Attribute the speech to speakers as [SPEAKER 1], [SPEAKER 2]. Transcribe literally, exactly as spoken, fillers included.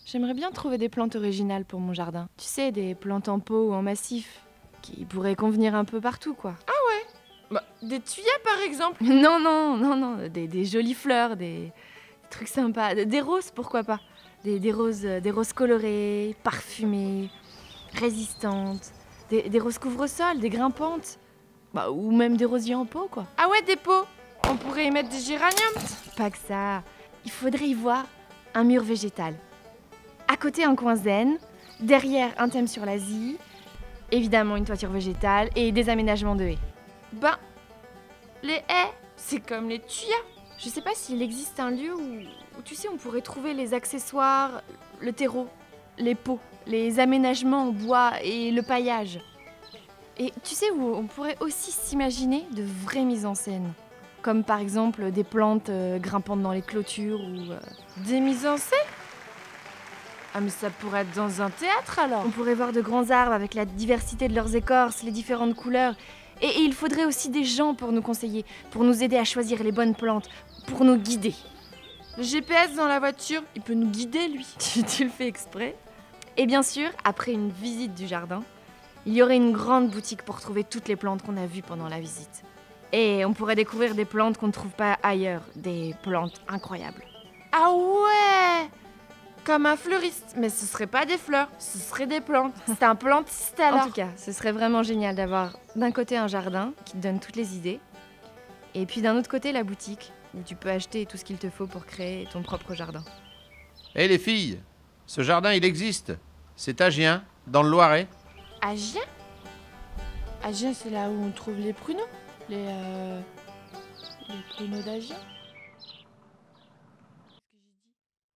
[SPEAKER 1] J'aimerais bien trouver des plantes originales pour mon jardin. Tu sais, des plantes en pot ou en massif, qui pourraient convenir un peu partout, quoi.
[SPEAKER 2] Ah ouais? Bah, des tuyas par exemple?
[SPEAKER 1] Non, non, non, non, des, des jolies fleurs, des, des trucs sympas. Des roses, pourquoi pas? Des, des roses, euh, des roses colorées, parfumées, résistantes. Des, des roses couvre-sol, des grimpantes. Bah, ou même des rosiers en pot, quoi.
[SPEAKER 2] Ah ouais, des pots. On pourrait y mettre des géraniums.
[SPEAKER 1] Pas que ça. Il faudrait y voir un mur végétal. À côté, un coin zen. Derrière, un thème sur l'Asie. Évidemment, une toiture végétale et des aménagements de haies.
[SPEAKER 2] Ben, les haies, c'est comme les tuyas.
[SPEAKER 1] Je sais pas s'il existe un lieu où, où, tu sais, on pourrait trouver les accessoires, le terreau, les pots, les aménagements en bois et le paillage. Et tu sais où on pourrait aussi s'imaginer de vraies mises en scène. Comme par exemple des plantes euh, grimpantes dans les clôtures ou... Euh...
[SPEAKER 2] Des mises en scène? Ah mais ça pourrait être dans un théâtre alors.
[SPEAKER 1] On pourrait voir de grands arbres avec la diversité de leurs écorces, les différentes couleurs. Et, et il faudrait aussi des gens pour nous conseiller, pour nous aider à choisir les bonnes plantes, pour nous guider.
[SPEAKER 2] Le G P S dans la voiture, il peut nous guider lui.
[SPEAKER 1] Tu, tu le fais exprès. Et bien sûr, après une visite du jardin, il y aurait une grande boutique pour trouver toutes les plantes qu'on a vues pendant la visite. Et on pourrait découvrir des plantes qu'on ne trouve pas ailleurs, des plantes incroyables.
[SPEAKER 2] Ah ouais! Comme un fleuriste, mais ce serait pas des fleurs, ce serait des plantes. C'est un plantiste alors.
[SPEAKER 1] En tout cas, ce serait vraiment génial d'avoir d'un côté un jardin qui te donne toutes les idées, et puis d'un autre côté la boutique où tu peux acheter tout ce qu'il te faut pour créer ton propre jardin.
[SPEAKER 3] Hé hey, les filles, ce jardin il existe. C'est à Gien, dans le Loiret.
[SPEAKER 2] À Gien? À Gien, c'est là où on trouve les pruneaux. Les, euh, les pruneaux d'Agen.